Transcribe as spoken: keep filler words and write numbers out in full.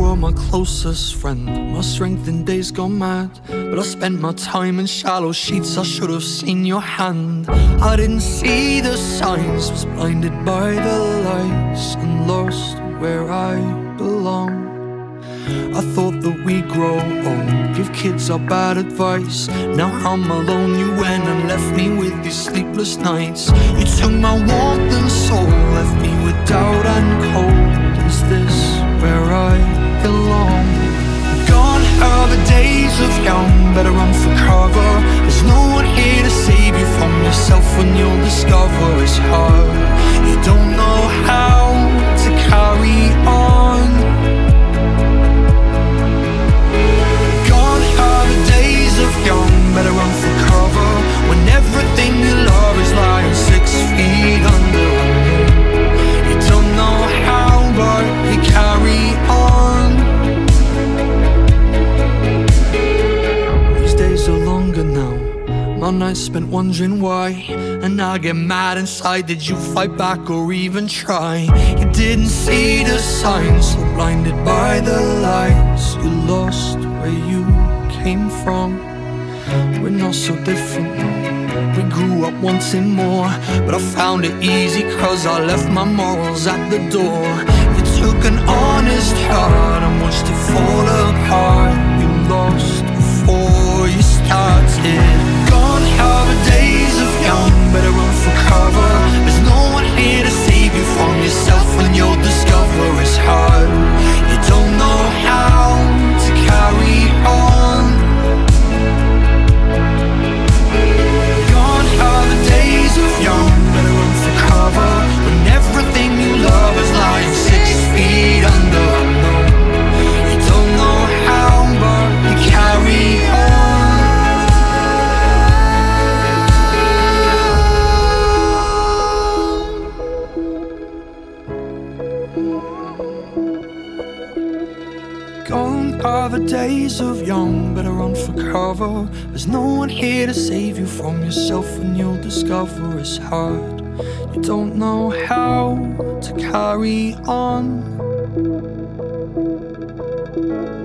were my closest friend, my strength in days gone mad. But I spent my time in shallow sheets, I should have seen your hand. I didn't see the signs, was blinded by the lights, and lost where I belong. I thought that we'd grow old, give kids our bad advice. Now I'm alone, you went and left me with these sleepless nights. You took my warmth and soul, left me with doubt and cold. Is this where I belong? Gone are the days of young, better run for cover. There's no one here to save you from yourself when you'll discover it's hard. You don't know how to carry on. Gone are the days of young, better run for cover when everything you love is lying six feet under. You don't know how, but you carry on. These days are longer now, my nights spent wondering why. And I get mad inside, did you fight back or even try? You didn't see the signs, so blinded by the lights. You lost where you came from. We're not so different, we grew up wanting more. But I found it easy cause I left my morals at the door. You took an honest heart and watched it fall apart. You lost before you started. Gone are the days of young, better run for cover. There's no one here to save you from yourself when you'll discover it's hard. You don't know how to carry on. Gone are the days of young, better run for cover when everything you love is lying six feet under. You don't know how, but you carry on. Gone are the days of young, better run for cover. There's no one here to save you from yourself when you'll discover it's hard. You don't know how to carry on.